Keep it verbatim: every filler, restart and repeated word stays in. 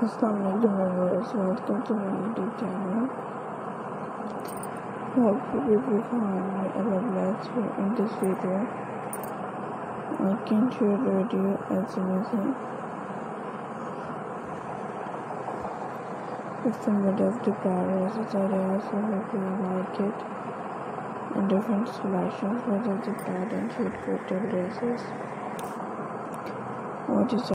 Assalamualaikum viewers, welcome to my YouTube channel. Hope you will find a blessed in this video. I can share the video as amazing. It's a bit of the progress, so I also hope you like it. And different selections for the bad and sweet coated dresses. What is